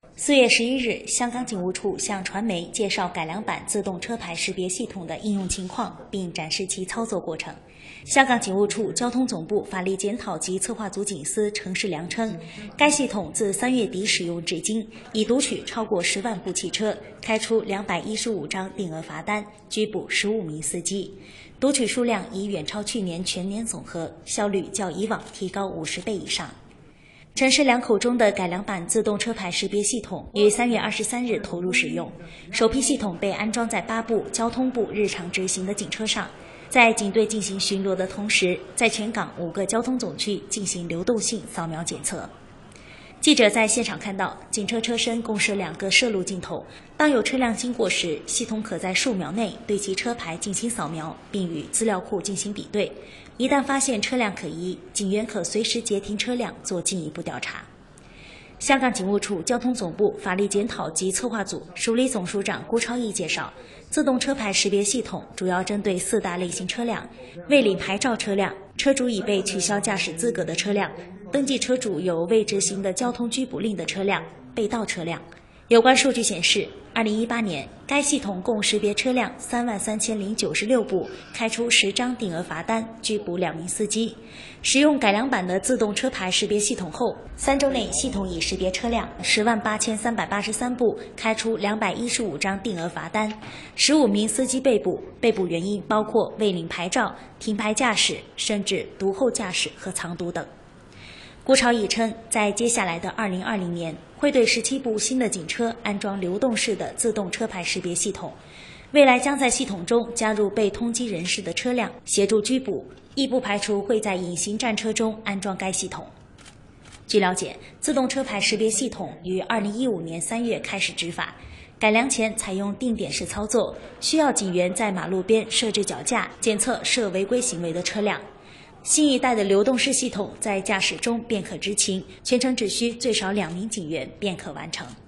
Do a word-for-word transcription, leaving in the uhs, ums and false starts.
四月十一日，香港警务处向传媒介绍改良版自动车牌识别系统的应用情况，并展示其操作过程。香港警务处交通总部法律检讨及策划组警司程世良称，该系统自三月底使用至今，已读取超过十万部汽车，开出两百一十五张定额罚单，拘捕十五名司机，读取数量已远超去年全年总和，效率较以往提高五十倍以上。程世良口中的改良版自动车牌识别系统于三月二十三日投入使用，首批系统被安装在八部交通部日常执行的警车上，在警队进行巡逻的同时，在全港五个交通总区进行流动性扫描检测。记者在现场看到，警车车身共设两个摄录镜头，当有车辆经过时，系统可在数秒内对其车牌进行扫描，并与资料库进行比对。一旦发现车辆可疑，警员可随时截停车辆做进一步调查。香港警务处交通总部法律检讨及策划组署理总署长辜超义介绍，自动车牌识别系统主要针对四大类型车辆：未领牌照车辆、车主已被取消驾驶资格的车辆、登记车主有未执行的交通拘捕令的车辆、被盗车辆。有关数据显示，二零一八年该系统共识别车辆三万三千零九十六部，开出十张定额罚单，拘捕两名司机。使用改良版的自动车牌识别系统后，三周内系统已识别车辆十万八千三百八十三部，开出两百一十五张定额罚单，十五名司机被捕，被捕原因包括未领牌照、停牌驾驶，甚至毒后驾驶和藏毒等。辜超义称，在接下来的二零二零年，会对十七部新的警车安装流动式的自动车牌识别系统，未来将在系统中加入被通缉人士的车辆，协助拘捕，亦不排除会在隐形战车中安装该系统。据了解，自动车牌识别系统于二零一五年三月开始执法，改良前采用定点式操作，需要警员在马路边设置脚架，检测涉违规行为的车辆。新一代的流动式系统在驾驶中便可执勤，全程只需最少两名警员便可完成。